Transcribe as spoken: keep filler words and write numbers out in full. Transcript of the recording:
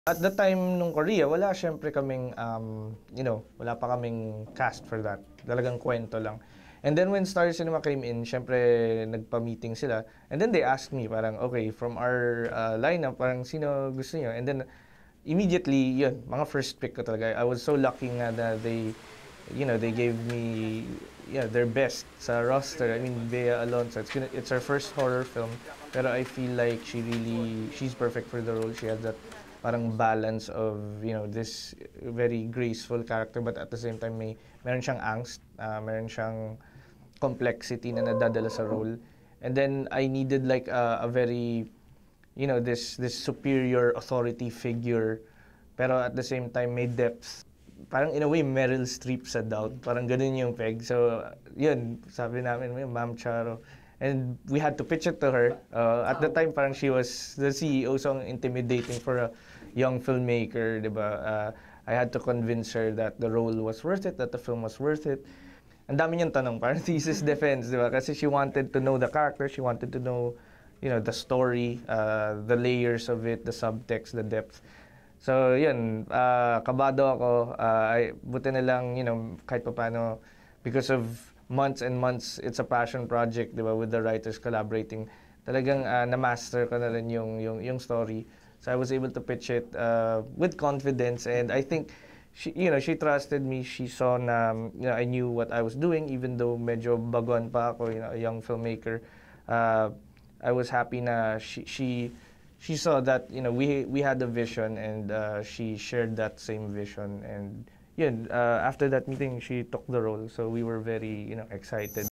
At the time nung Korea, wala siyempre kaming, um, you know, wala pa kaming cast for that. Talagang kwento lang. And then when Star Cinema came in, siyempre nagpa-meeting sila. And then they asked me, parang, okay, from our uh, lineup, parang sino gusto niyo? And then immediately, yun, mga first pick ko talaga. I was so lucky nga na they, you know, they gave me, yeah, their best sa roster. I mean, Bea Alonso, it's, gonna, it's her first horror film. Pero I feel like she really, she's perfect for the role. She has that parang balance of, you know, this very graceful character, but at the same time, may meron siyang angst, uh, meron siyang complexity na nadadala sa role. And then I needed like a, a very, you know, this this superior authority figure, pero at the same time may depth. Parang in a way Meryl Streep sa Doubt, parang ganun yung peg. So yun, sabi namin, Ma'am Charo, and we had to pitch it to her. Uh, at the time, parang she was the C E O, so intimidating for a young filmmaker, di ba? Uh, I had to convince her that the role was worth it, that the film was worth it. Ang dami niyang tanong, parang thesis defense, di ba? Kasi she wanted to know the character, she wanted to know, you know, the story, uh, the layers of it, the subtext, the depth. So, yun, uh, kabado ako. Uh, I, buti na lang, you know, kahit pa paano, because of months and months, it's a passion project, di ba, with the writers collaborating. Talagang uh, na-master ko na rin yung, yung, yung story. So I was able to pitch it uh, with confidence, and I think, she, you know, she trusted me. She saw na, you know, I knew what I was doing, even though medyo baguan pa ako, you know, a young filmmaker. Uh, I was happy na she, she, she saw that, you know, we, we had a vision, and uh, she shared that same vision, and yun, uh, after that meeting, she took the role. So we were very, you know, excited.